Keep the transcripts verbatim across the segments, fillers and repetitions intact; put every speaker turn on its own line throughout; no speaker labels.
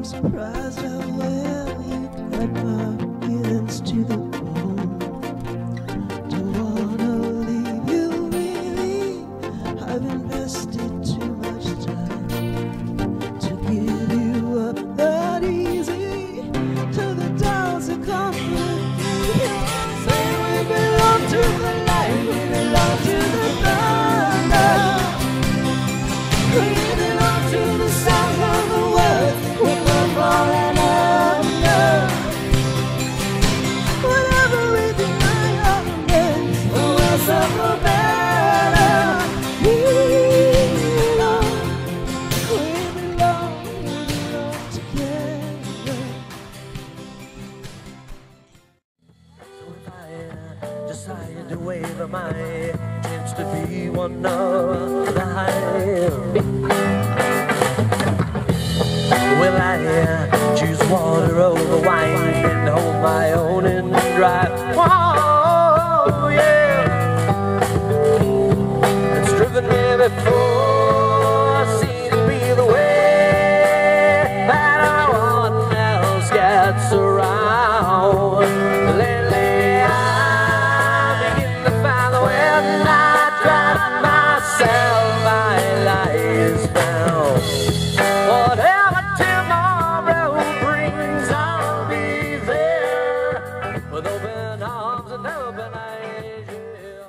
I'm surprised how well you cut my feelings to the bone. Don't wanna leave you really. I've invested too much time to give you up that easy. To the dolls who come with me, say we belong to the light, we belong to the thunder. We belong to the sound of the world. We're not falling under. Whatever we deny our days, we'll suffer better. We belong, we belong, we belong together.
So if I decide to waver my chance to be one of the hive, will I choose water over wine and hold my own and drive? Whoa, yeah. It's driven me before, seen it be the way that no one else gets around. Lately I begin to find that when I trust myself, my light is found. Whatever tomorrow brings, I'll be there with open arms and open eyes. Yeah.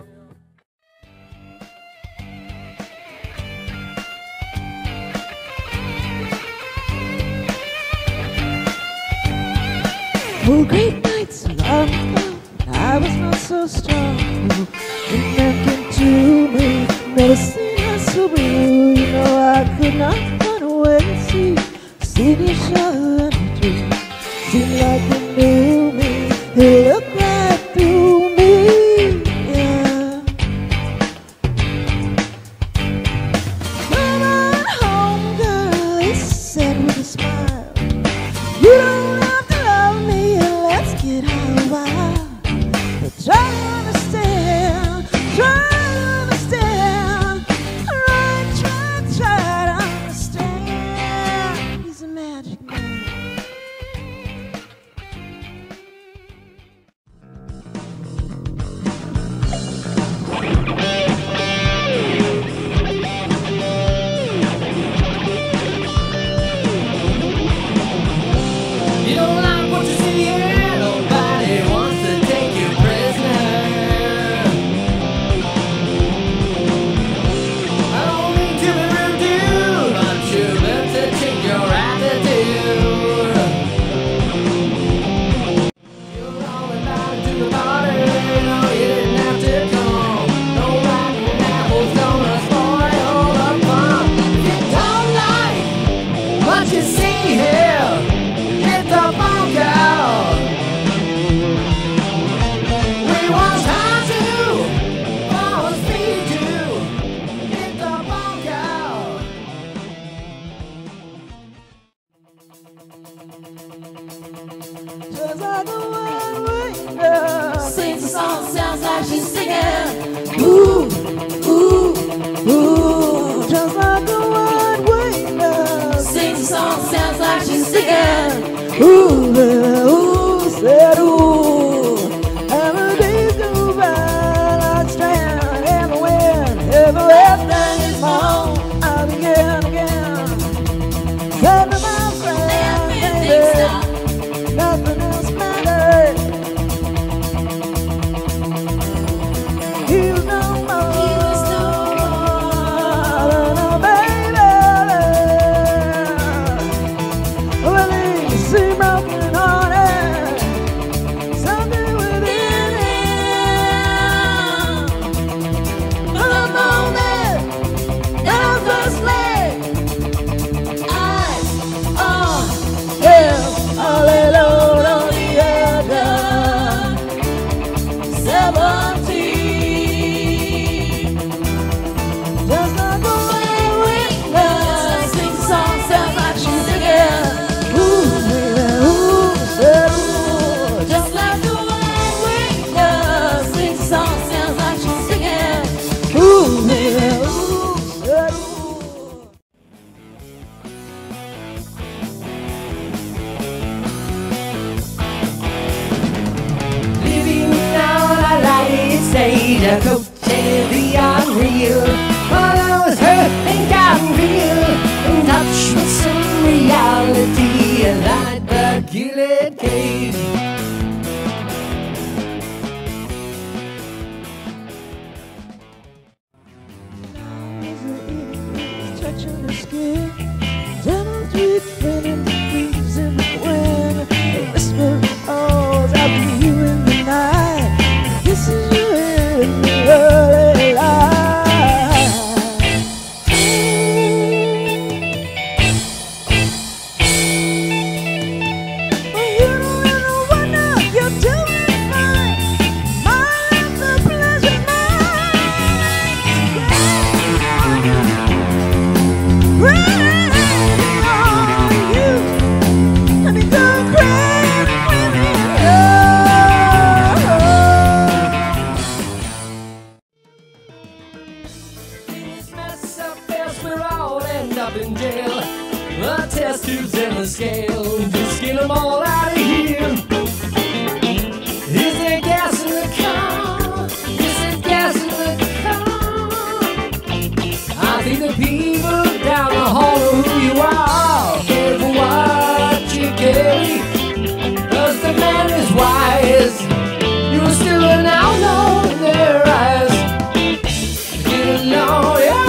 Oh, great nights long ago, I was not so strong. You beckoned to me, never seen us so blue. You know I could not run away. See, seen you show and dream. Seemed like you knew me. You look right through me. Yeah. Come on home, girl, he said with a smile. You don't have to love me, and let's get out a while. But try to understand, try to understand. Right, try, try to understand. He's a magic man.
me to coach the unreal. But I was hurt and gotten real, in touch with some reality, like the Gillette cage.
Touching the skin, gentle sweet feeling breeze in the wind. The whisper calls out to you in the night. This is you in the early light. Well, you don't really wonder, you're doing fine. Mind the pleasure,
up in jail, the test tubes and the scale, just get them all out of here. Is there gas in the car? Is there gas in the car? I think the people down the hall know who you are. Careful what you carry, 'cause the man is wise. You're still an outlaw in their eyes. Get along, yeah.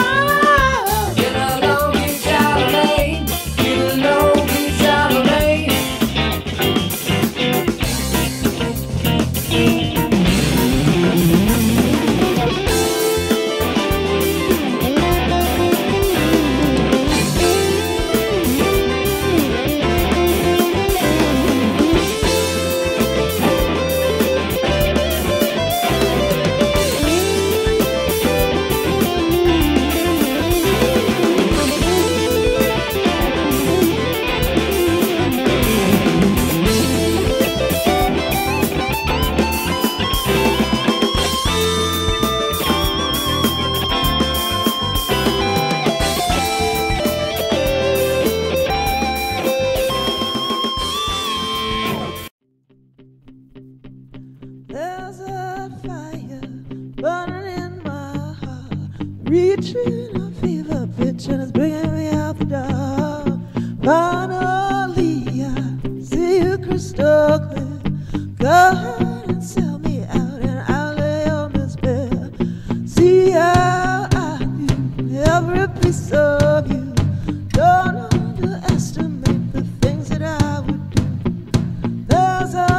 There's a fire burning in my heart, reaching a fever pitch and it's bringing me out the dark. Finally, I see you crystal clear. Go ahead and sell me out and I'll lay on this bed. See how I do every piece of you. Don't underestimate the things that I would do. There's a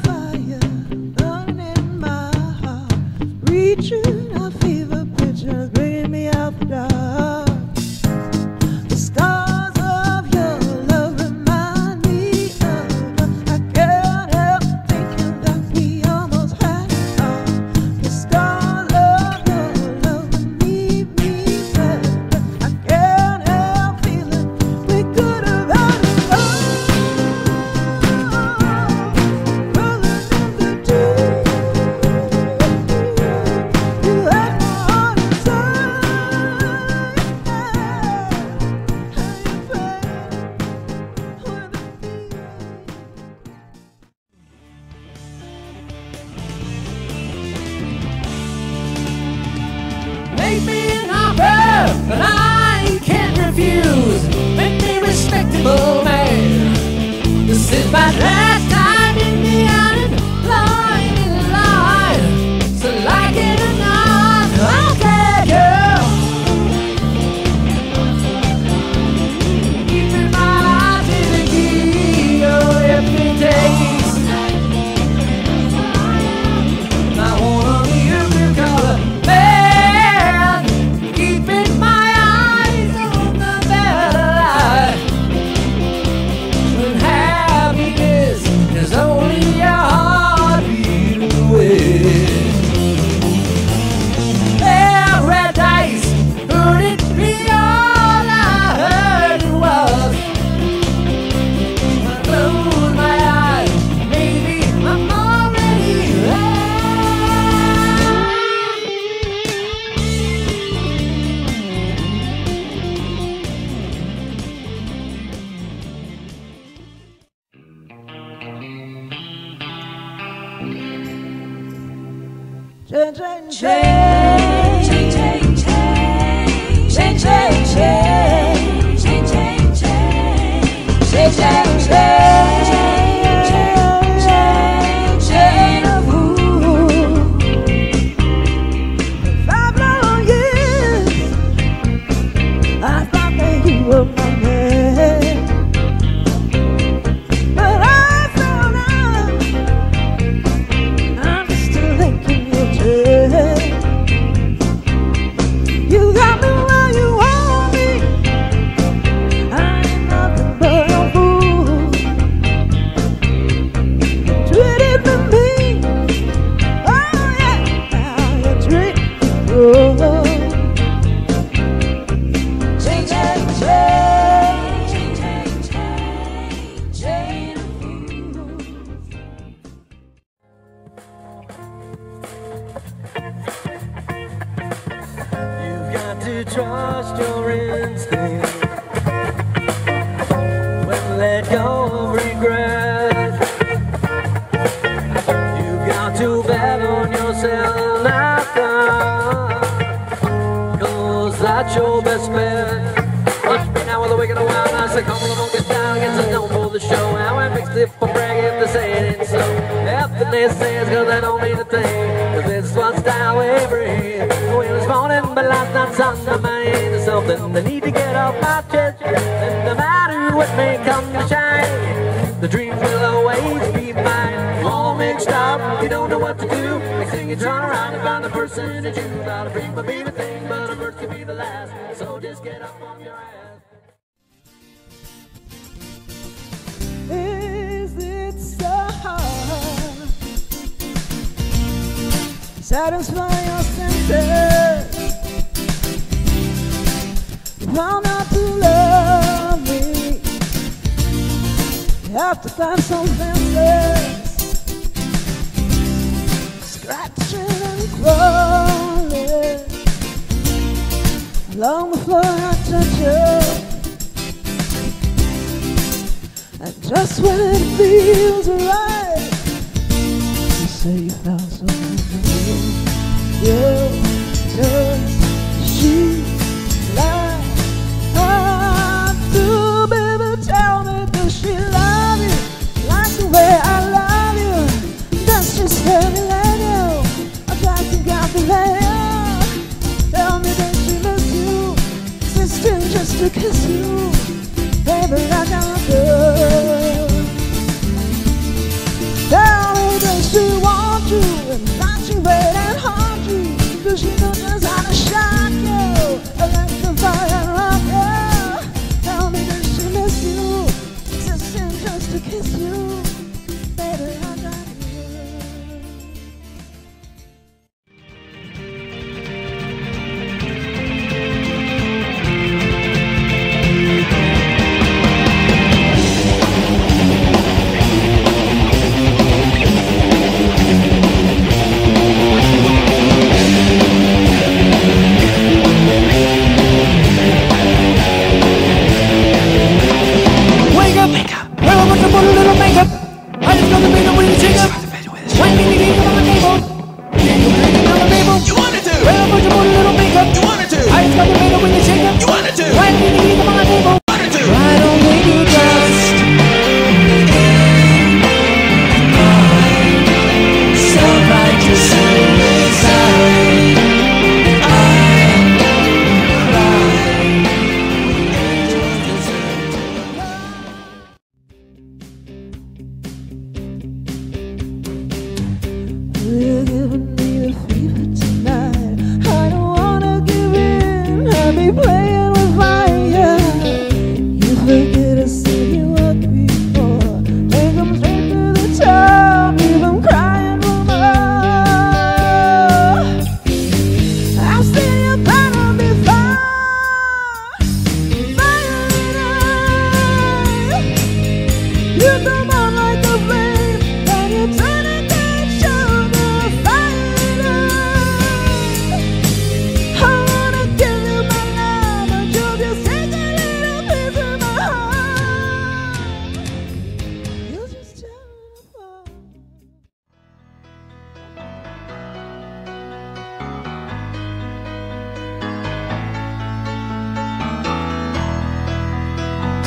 reaching a fever pitch and it's bringing me out the dark. The scars of your love remind me of, I can't help thinking that we almost had it all. The scars of your love leave me sad, but I can't help feeling we could have had it all. Rolling in the deep.
Make me an offer, but I can't refuse. Make me a respectable man. This is my last time in the island, lying in line. So like it or not, I'll take you. Keeping my eyes in the key, oh, if it takes. I wanna be a blue collar man, keeping my eyes on the better life. When happiness
change, change,
change, change, change, change, change, change, change, change, change, change, change, change, change of who?
Five long years, I thought that you were my man, but I found out I'm still thinking you're dead. You got me where you want me, I ain't nothing but a fool. Treated me mean, oh yeah, now you treat me cruel.
Change, change, change, change, change, change of who?
You've got to trust your instinct when let go of regret. You've got to bet on yourself now, cause that's your best bet. Watch me now with a wicked and wild eyes. Say, come on, don't get down, get to know for the show. How it makes it for brag if they say it ain't so. If the naysayers, cause they don't mean a thing. Cause this is what style we breathe. Well, it's morning, but last night's on the mind. There's something they need to get off my chest. And no matter what may come to shine, the dreams will always be mine. All mixed up, you don't know what to do. Next thing you turn around and find the person that you thought a dream would be the thing, but a birth could be the last. So just get up on your ass.
Is it so hard to satisfy your senses? Why not to love me? You have to find some fences, scratching and crawling along the floor I touch you. And just when it feels right, you say you found something new. You just she like I do, baby. Tell me, does she love you like the way I love you? Does she spend me let you? I tried to get the later. Tell me, does she miss you? Existing just to kiss you. Baby, I can't do. Tell me, does she want you? And not she wait and haunt you? Does she know just how to shock you? Electrify and rock you? Tell me, does she miss you? Existing just to kiss you? Baby, I got you.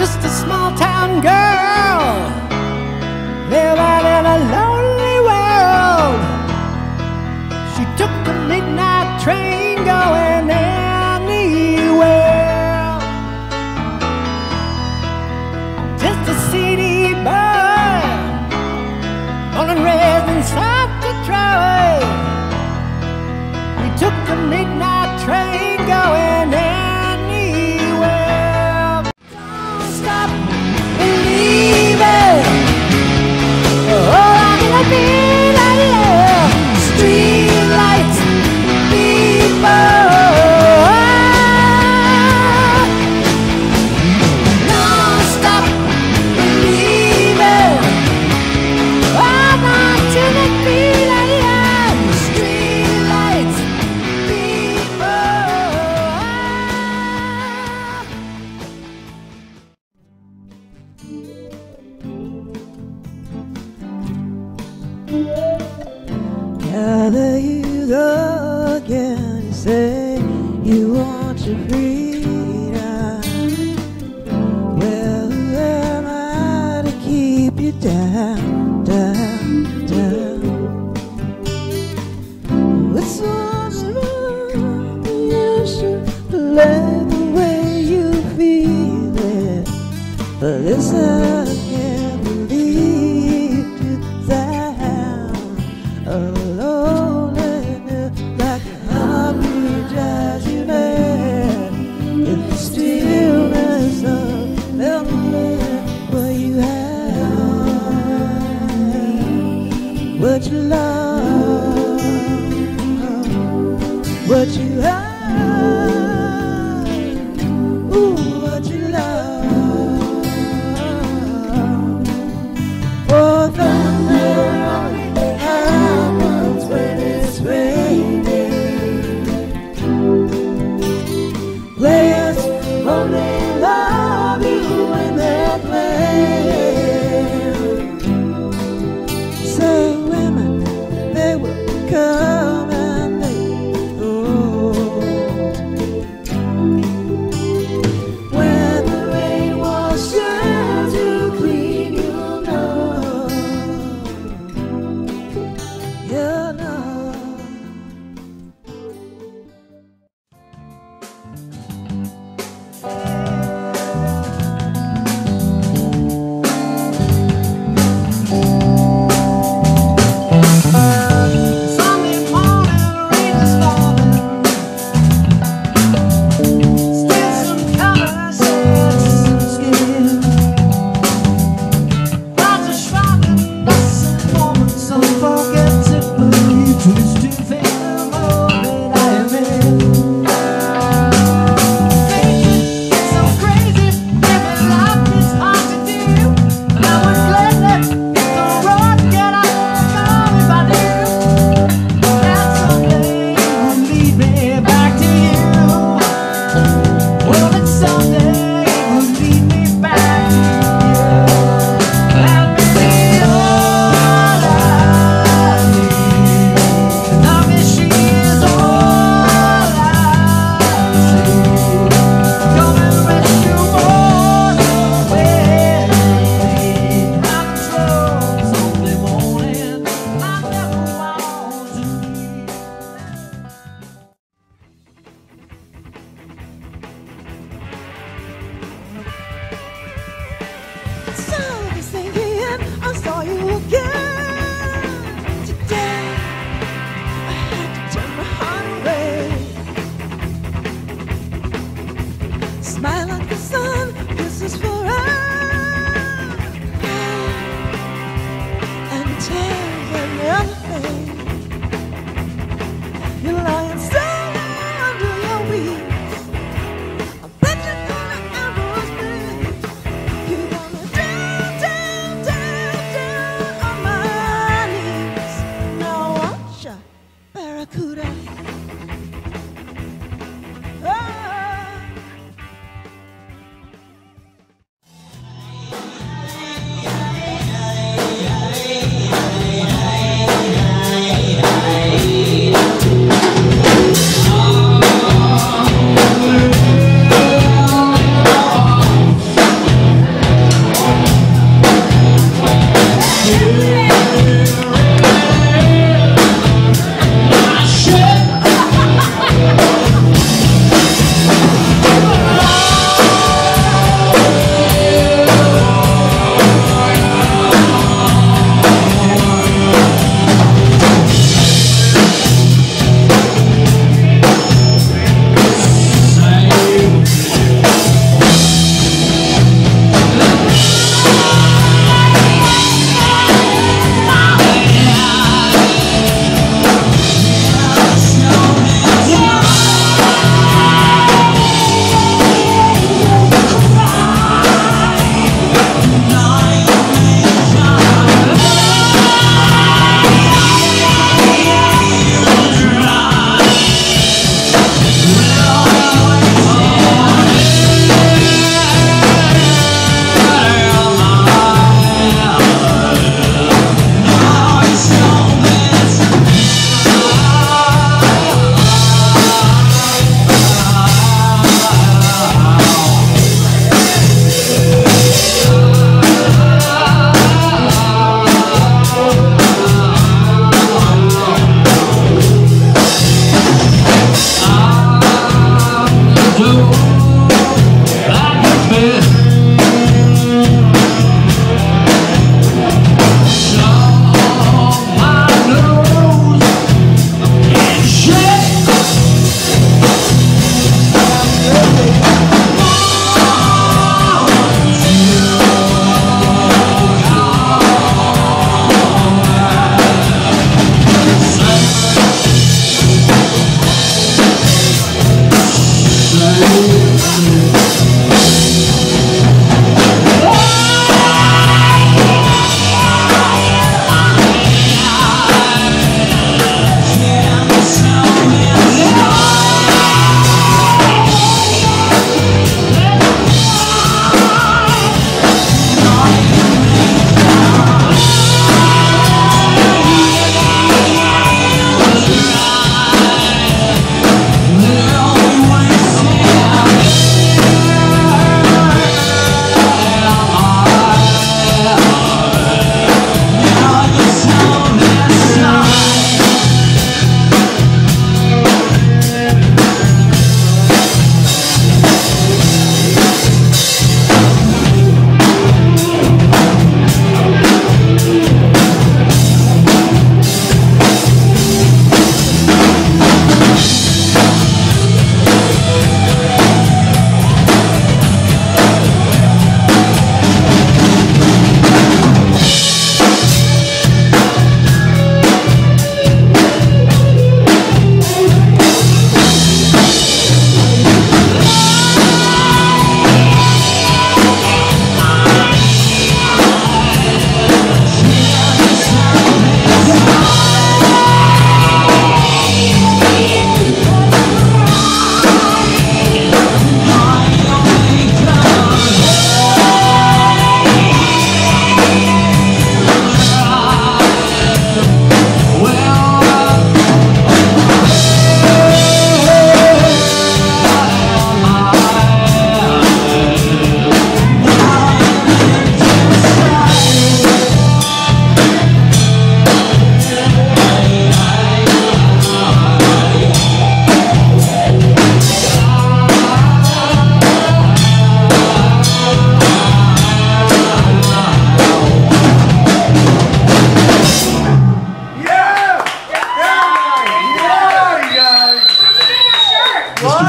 just a small town girl living in a lonely world. She took the midnight train going anywhere. Just a city boy, born and raised in South Detroit. We took the midnight train going anywhere. Don't stop believing. Oh, I'm gonna be like love. Street lights, people. Don't stop believing. I'm not gonna be like love. Street lights,
Yeah, there you go again. You say you want your freedom. Well, who am I to keep you down, down, down? What's wrong with you should play the way you feel it? But this I can't believe to sound alone like a heartbeat drives you mad. In the stillness of memory, what you have, what you love, what you have, ooh, what you love. Oh, thunder only happens when it's raining. Players only love you when they're playing. So women, they will come and they go.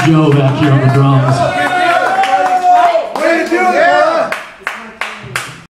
Joe back here on the drums.